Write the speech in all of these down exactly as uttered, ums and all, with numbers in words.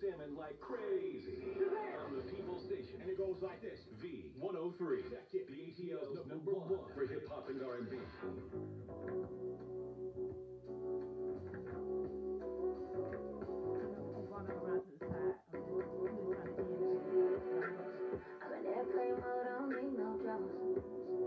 salmon like crazy on the People Station. And it goes like this. V one oh three. Check it. The A T L's number one for hip hop and R and B. I'm in airplane mode, I don't need no dramas.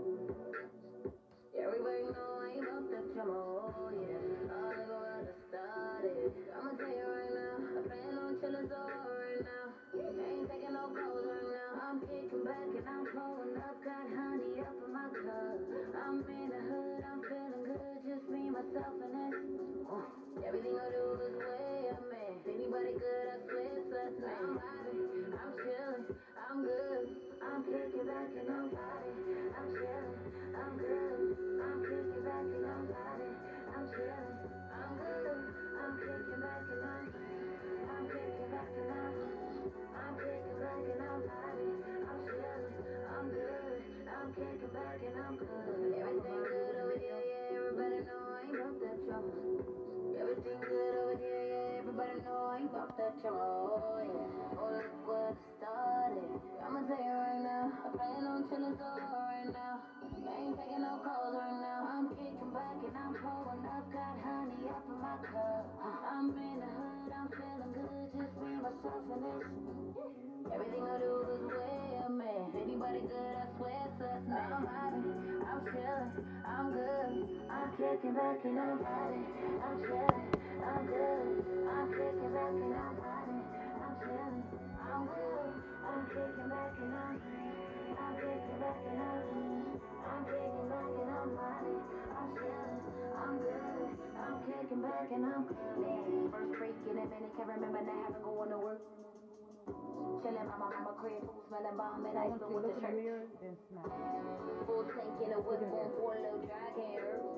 Everybody know I ain't about that drama, oh yeah. All I go out to start it. I'ma tell you right now, I plan on chillin' so right now. Ain't taking no calls right now. I'm kicking back and I'm pulling up, got honey up in my cup. I'm in the hood, I'm feeling good, just me, myself, and it. Everything I do is way up, man. Anybody good, I swear it's us, man. I'm vibing, I'm chillin', I'm good. I'm kicking back and I'm vibing, I'm chillin', I'm good. I'm kicking back and I'm vibing, I'm chillin', I'm good. I'm kicking back and I'm, I'm kicking back and I'm, I'm kicking back and I'm vibing, I'm chillin', I'm good. I'm kicking back and I'm good. Everything good over here, yeah. Everybody know I ain't about that trouble. Everything good over here, yeah. Everybody know I ain't about that trouble, oh yeah. Oh, look what it started. I'ma tell you right now, I plan on chillin' so right now. I ain't taking no calls right now. I'm kicking back and I'm pulling up, got honey up in my cup. I'm in the hood, I'm feeling good, just me, myself, and it. Everything I do is way up, man. Anybody good, I swear it's us, man. I'm vibing, I'm chillin', I'm good. I'm kicking back and I'm vibing, I'm chillin', I'm good. I'm kicking back and I'm vibing, I'm chillin', I'm good. I'm kicking back and I'm, I'm kicking back and I'm, I'm kicking back and I'm vibing, I'm chillin', I'm good. I'm kicking back and I'm good. First break in a minute, can't remember not having going to work. Chillin' by my mama crib, food smelling bomb, and I even with the church. Full tank in a whip, going for a little dry, can't hurt.